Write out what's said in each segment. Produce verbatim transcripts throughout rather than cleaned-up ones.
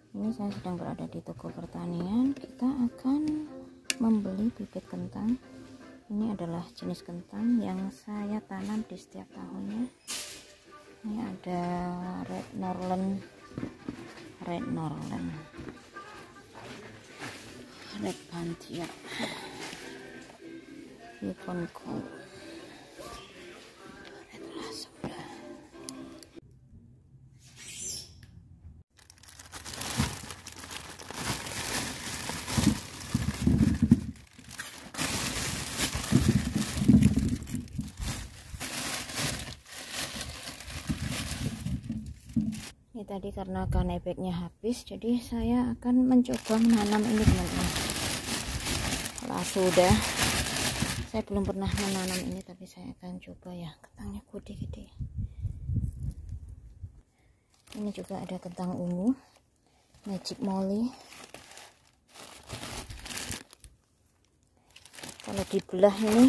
Ini saya sedang berada di toko pertanian. Kita akan membeli bibit kentang. Ini adalah jenis kentang yang saya tanam di setiap tahunnya. Ini ada red norland, red norland, red pantia, yukon gold, red lasura. Ini tadi karena kanebeknya habis, jadi saya akan mencoba menanam ini teman-teman. Kalau sudah, saya belum pernah menanam ini, tapi saya akan coba ya. Kentangnya gede-gede. Ini juga ada kentang ungu, Magic Molly. Kalau dibelah ini,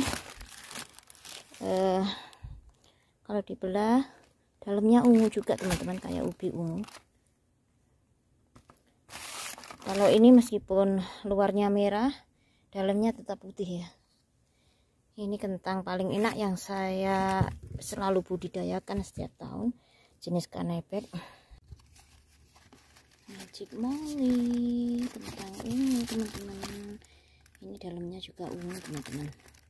eh, kalau dibelah dalamnya ungu juga teman-teman, kayak ubi ungu. Kalau ini meskipun luarnya merah, dalamnya tetap putih ya. Ini kentang paling enak yang saya selalu budidayakan setiap tahun, jenis kanebek. Magic Molly, kentang ini teman-teman. Ini dalamnya juga ungu teman-teman.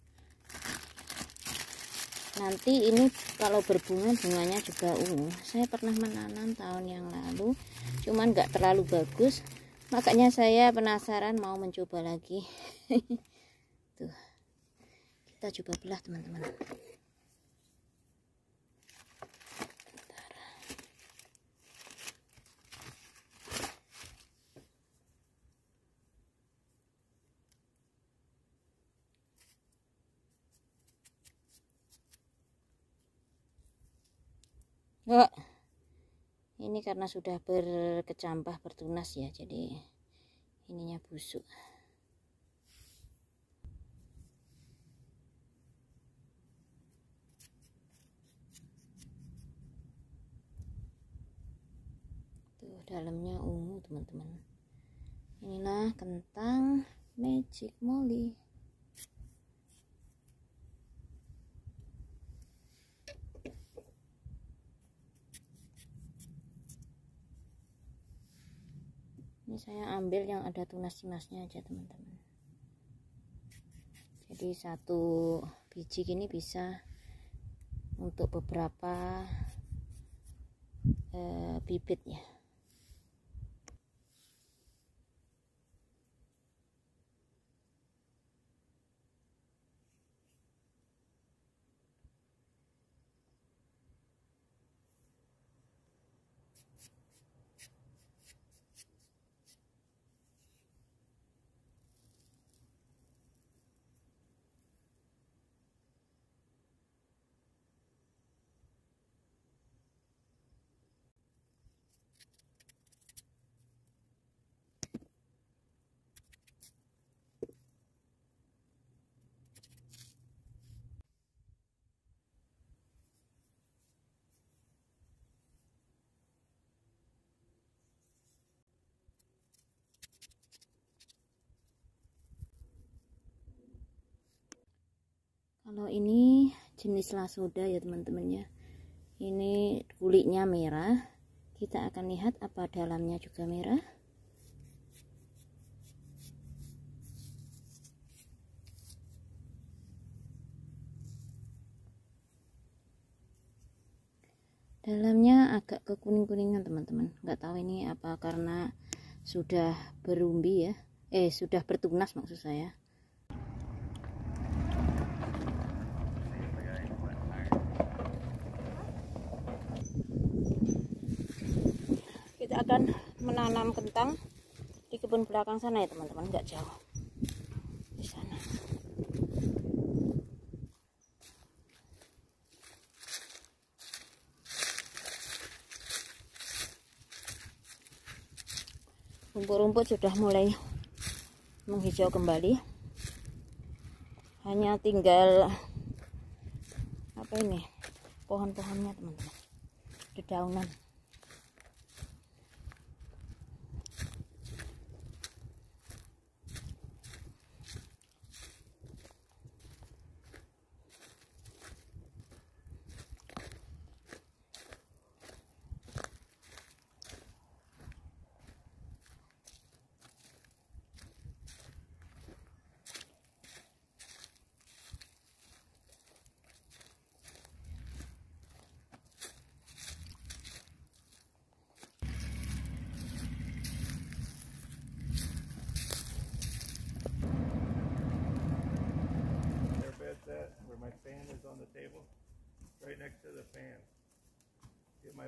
Nanti ini kalau berbunga, bunganya juga ungu. Saya pernah menanam tahun yang lalu, cuman nggak terlalu bagus, makanya saya penasaran mau mencoba lagi. Tuh, kita coba belah teman-teman. Oh, ini karena sudah berkecampah, bertunas ya, jadi ininya busuk. Tuh dalamnya ungu teman-teman. Inilah kentang Magic Molly. Ini saya ambil yang ada tunas-tunasnya aja teman-teman. Jadi satu biji gini bisa untuk beberapa eh, bibit ya. Kalau ini jenis lasoda ya teman-teman ya. Ini kulitnya merah. Kita akan lihat apa dalamnya juga merah. Dalamnya agak kekuning-kuningan teman-teman. Nggak tahu ini apa karena sudah berumbi ya. Eh sudah bertunas maksud saya. Kita akan menanam kentang di kebun belakang sana ya teman-teman, nggak jauh di sana. Rumput-rumput sudah mulai menghijau kembali. Hanya tinggal apa ini, pohon-pohonnya teman-teman, dedaunan.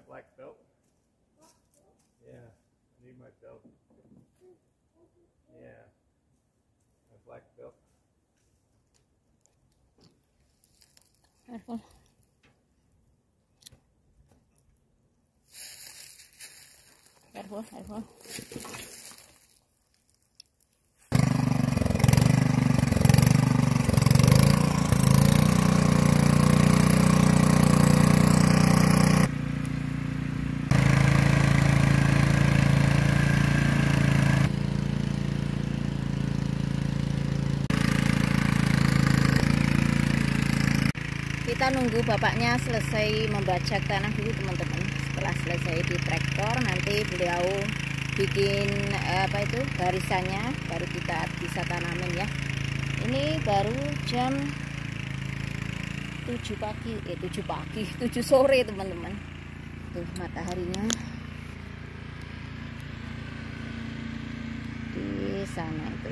black belt? Yeah, I need my belt. Yeah, my black belt. Careful. Careful, careful. Kita nunggu bapaknya selesai membajak tanah dulu teman-teman. Setelah selesai di traktor, nanti beliau bikin apa itu garisannya, baru kita bisa tanamin ya. Ini baru jam tujuh pagi, eh tujuh pagi, tujuh sore teman-teman. Tuh mataharinya di sana itu.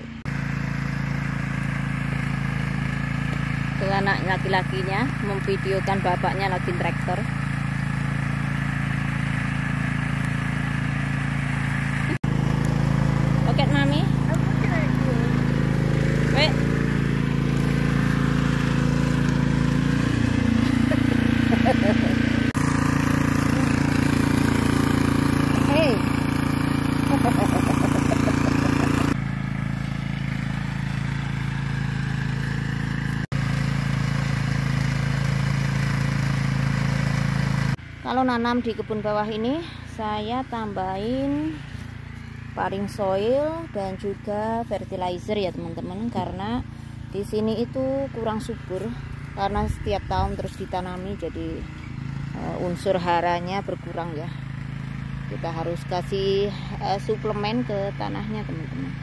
Tuh anak laki-lakinya memvideokan bapaknya lagi traktor. Oke, Mami. Wait. Hey. Kalau nanam di kebun bawah ini, saya tambahin paring soil dan juga fertilizer ya teman-teman, karena di sini itu kurang subur karena setiap tahun terus ditanami, jadi uh, unsur haranya berkurang ya. Kita harus kasih uh, suplemen ke tanahnya teman-teman.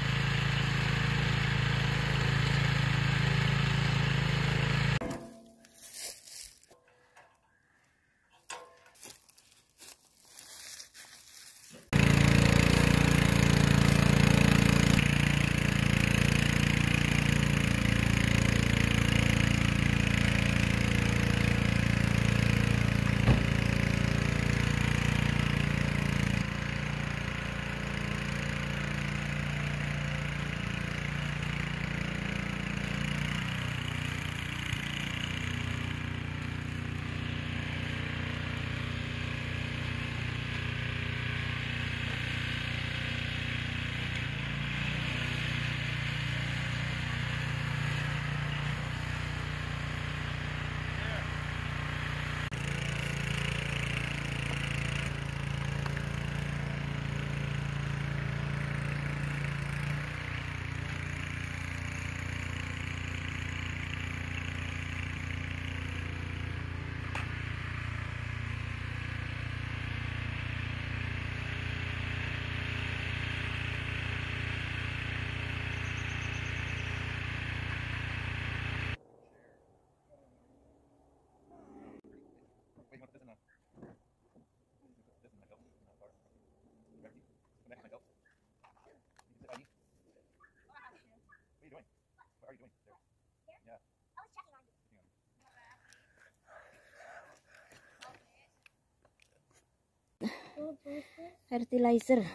Fertilizer.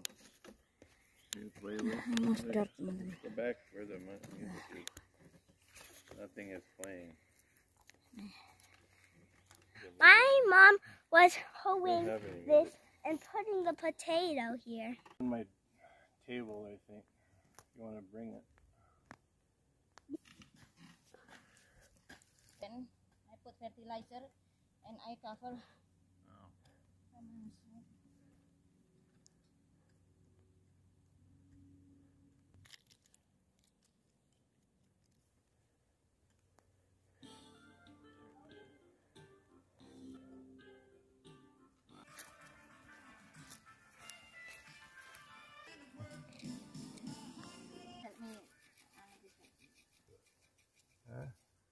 Almost drop, teman-teman. Go back where the music is. Nothing is playing. My mom was hoeing this and putting a potato here. On my table, I think. You want to bring it? Then I put fertilizer and I cover. Oh. Help me. Huh?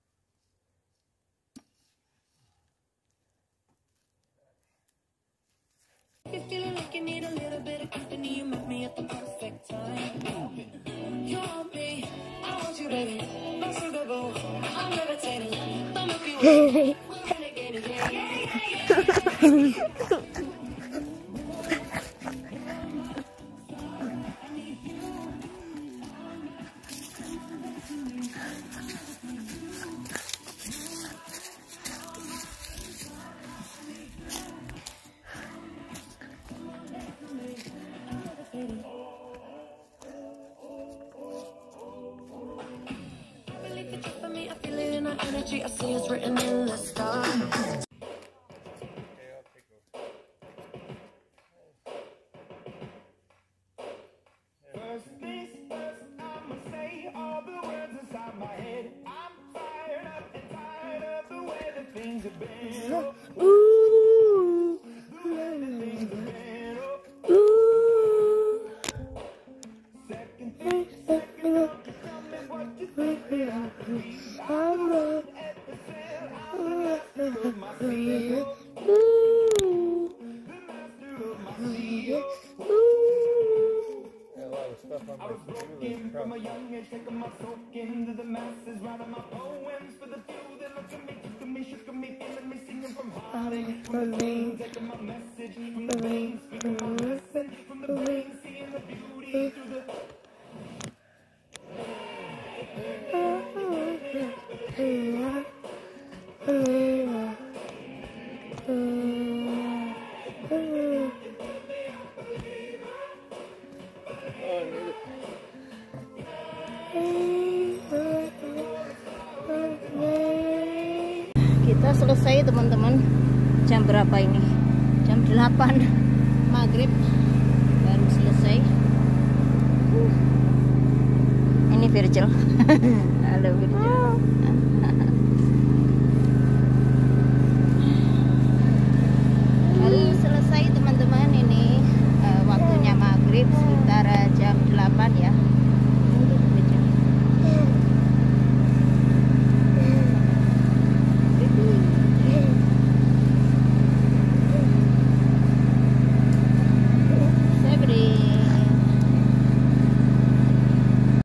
If you're feeling like you need a little bit of company, you met me at the perfect time. You want me, I want you, baby. My sugar boo, I'm levitating. Don't make me wait. Renegade, yeah, yeah, yeah, yeah. energy I see is written in the stars. First things first, I'ma say all the words inside my head. I'm fired up and tired of the way that things have been. Oh, Ooh. the way that things have been. Oh, Ooh. second thing, second look, tell me what you think that I could be. I'm right at the center, I'm the master of my feet. Ooh. The master of my feet. Got a lot of stuff on I my was to-do broken list. from a young age, taking my soak into the masses, writing my poems for the few that look at me, took me, shook me, feeling me, singing from heartache, from the pain, taking my message from the veins, speaking my lesson from the veins, seeing the beauty through the. Oh, I need it. Kita selesai teman-teman. Jam berapa ini? Jam delapan maghrib baru selesai. Uh. Ini Virgil. Halo Virgil.